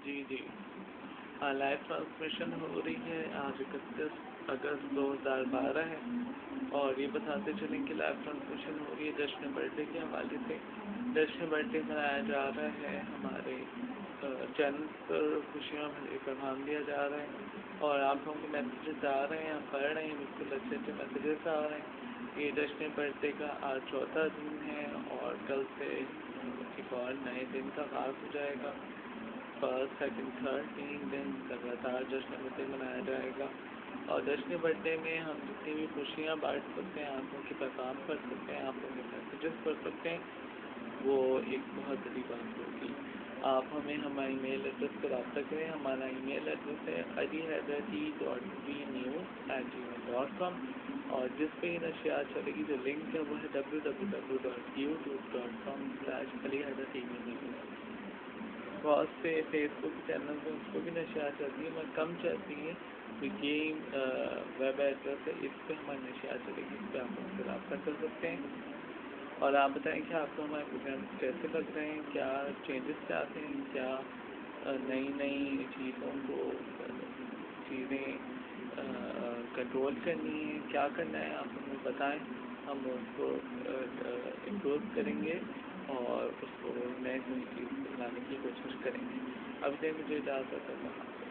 जी जी। Live transmission हो रही है। आज 31 अगस्त 2012 है और ये बताते चलें कि लाइव ट्रांसमिशन हो रही है जश्न बर्थडे के हवाले से। जश्न बर्थडे मनाया जा रहा है, हमारे चैनल पर खुशियाँ पैगाम दिया जा रहा है और आप लोगों के मैसेजेस आ रहे हैं, हम पढ़ रहे हैं, बिल्कुल अच्छे अच्छे मैसेजेस आ रहे हैं। ये जश्न बर्थडे का आज चौथा दिन है और कल से एक और नए दिन का आगाज़ हो जाएगा। फर्स्ट, सेकंड, थर्ड 3 दिन लगातार जश्न बर्थडे मनाया जाएगा और जश्न बर्थडे में हम जितनी भी खुशियाँ बांट सकते हैं, आप लोगों के पैगाम पढ़ सकते हैं, आप लोगों के मैसेजेस पढ़ सकते हैं, वो एक बहुत बड़ी बात होगी। आप हमें हमारे ईमेल एड्रेस पर रब्ता करें। हमारा ईमेल एड्रेस है alihaidati.vnews@gmail.com और जिस पे नशियात चलेगी जो लिंक है वो है www.youtube.com/alihaidati। बहुत से फेसबुक चैनल पे उसको भी नशियात चलती है, मगर कम चलती है, तो ये वेब एड्रेस है, इस पर हमारी नशियात चलेगी, इस पर आप हमसे रब्ता कर सकते हैं। और आप बताएं कि आपको हमारे प्रोग्राम कैसे लग रहे हैं, क्या चेंजेस चाहते हैं, क्या नई नई चीज़ों को चीज़ें कंट्रोल करनी है, क्या करना है, आप हमें बताएं, हम उसको इम्प्रूव करेंगे और उसको नई नई चीज़ लाने की कोशिश करेंगे। अब दे मुझे इजाज़त है।